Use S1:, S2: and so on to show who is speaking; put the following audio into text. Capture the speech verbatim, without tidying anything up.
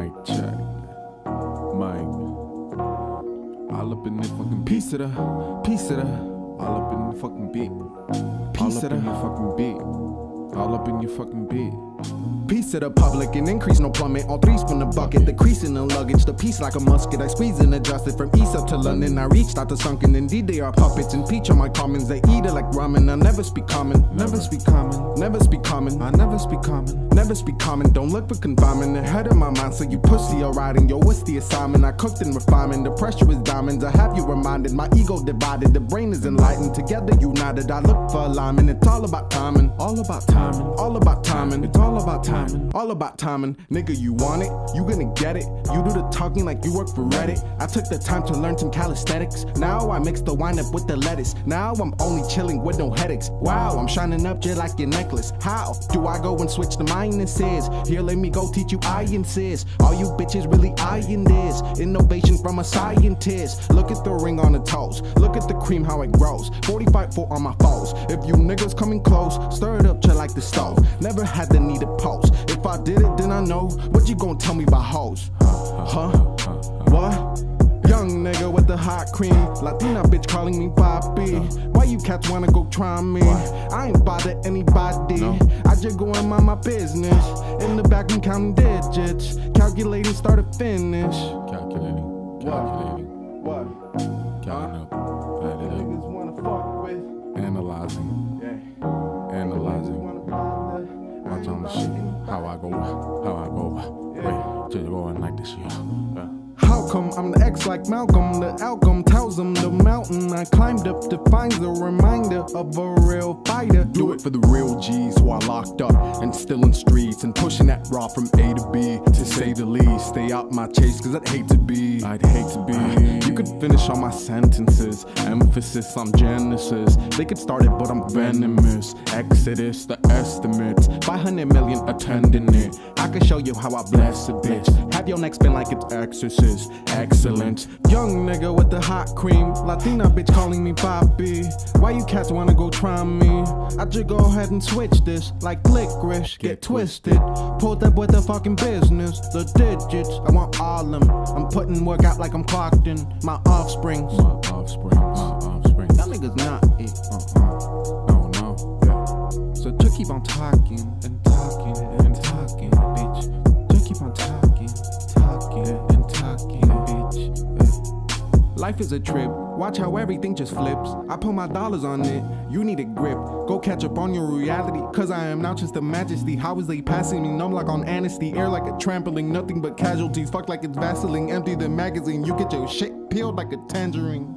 S1: Mic check. Mic. All up in the fucking piece of the, piece of the. All up in the fucking beat. Piece of the fucking beat. All up in your fucking beat.
S2: Piece of the public, an increase, no plummet. All threes from the bucket, the crease in the luggage. The piece like a musket, I squeeze and adjust it. From east up to London, I reached out to sunken. Indeed, they are puppets and peach on my commons. They eat it like ramen. I never speak common, never speak common, never speak common. I never speak common, never speak common. Don't look for confinement ahead of my mind. So you pussy are riding, yo, what's the assignment? I cooked and refinement, the pressure is diamonds. I have you reminded, my ego divided. The brain is enlightened, together united. I look for alignment, it's all about timing. All about timing, all about timing. It's all about timing. All about timing, nigga, you want it, you gonna get it. You do the talking like you work for Reddit. I took the time to learn some calisthenics. Now I mix the wine up with the lettuce. Now I'm only chilling with no headaches. Wow, I'm shining up just like your necklace. How do I go and switch the minuses? Here, let me go teach you sciences. All you bitches really eyeing this innovation from a scientist. Look at the ring on the toes, look at the cream how it grows. forty-five four on my foes. If you niggas coming close, stir it up just like the stove. Never had the need to post. If I did it, then I know. What you gonna tell me about hoes? Huh? What? Young nigga with the hot cream, Latina bitch calling me Bobby. Why you cats wanna go try me? I ain't bother anybody. I just go and mind my business. In the back I'm counting digits, calculating start to finish.
S1: Calculating, calculating.
S2: What?
S1: Counting up, added up.
S2: Niggas wanna fuck with.
S1: Analyzing,
S2: Yeah.
S1: analyzing.
S2: Wanna bother.
S1: Watch on the shit, how I go, how I go. Wait, just going like this, yeah.
S2: How come I'm the X like Malcolm? The outcome tells them the mountain I climbed up defines a reminder of a real fighter. Do it for the real G's who are locked up and still in streets and pushing that raw from A to B, to say the least. Stay out my chase cause I'd hate to be, I'd hate to be. You could finish all my sentences, emphasis on Genesis. They could start it but I'm venomous. Exodus, the estimates, five hundred million attending it. I can show you how I bless a bitch. Have your neck spin like it's Exorcist. Excellent. Young nigga with the hot cream, Latina bitch calling me Bobby. Why you cats wanna go try me? I just go ahead and switch this like licorice, get twisted. Pulled up with the fucking business, the digits, I want all them. I'm putting work out like I'm clocked in. My offsprings,
S1: My offspring, my offspring.
S2: y'all niggas not it.
S1: Uh-uh. No, no, yeah.
S2: So just keep on talking and talking and talking, bitch. Just keep on talking, talking and talking, bitch. Life is a trip, watch how everything just flips. I put my dollars on it, you need a grip. Go catch up on your reality, cause I am now just a majesty. How is they passing me numb like on amnesty? Air like a trampoline, nothing but casualties. Fuck like it's Vaseline, empty the magazine. You get your shit peeled like a tangerine.